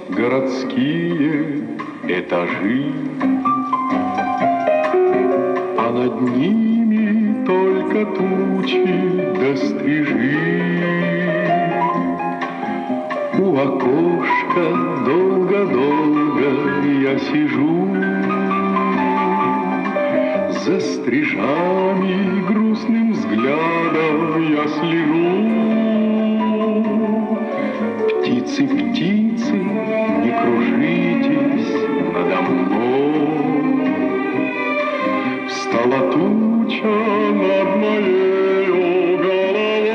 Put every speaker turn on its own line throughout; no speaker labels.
городские этажи, а над ними только тучи да стрижи. У окошка долго-долго я сижу, за стрижами грустным взглядом я слежу. Птицы, птицы, не кружитесь надо мной. Встала туча над моею головой.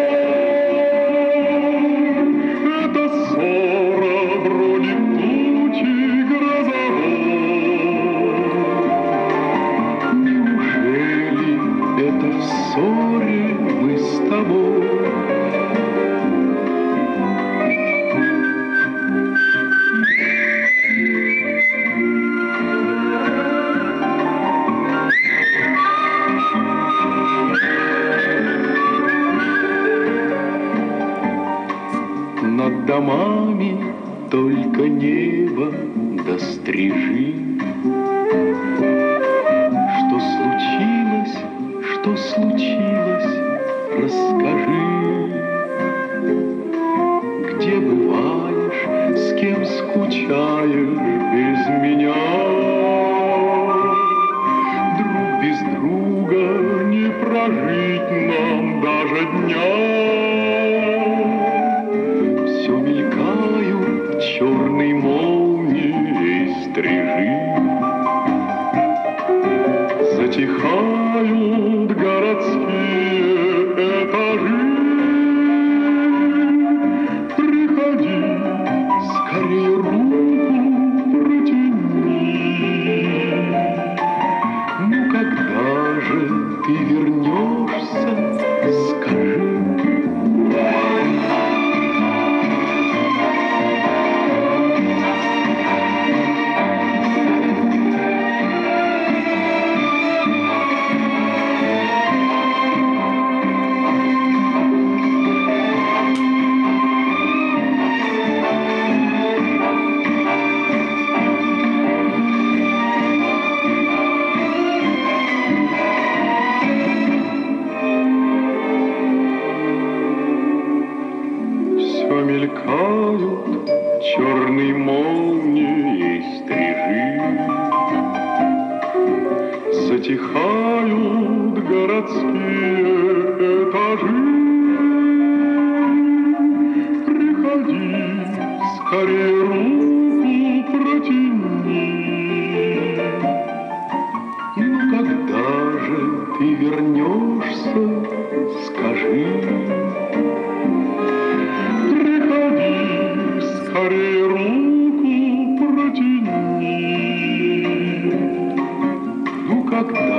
Это ссора бродит тучи грозовой. Неужели это в ссоре мы с тобой? Над домами только небо да стрижи. Что случилось, расскажи. Где бываешь, с кем скучаешь без меня? Друг без друга не прожить нам даже дня. Мелькают черные молнии стрижи, затихают городские этажи. Приходи, скорее руку протяни. Ну когда же ты вернешься, скажи. Мелькают черные молнии стрижи, затихают городские этажи. Приходи, скорее руку протяни. Ну когда же ты вернешься, скажи. Скорее руку протяни. Ну когда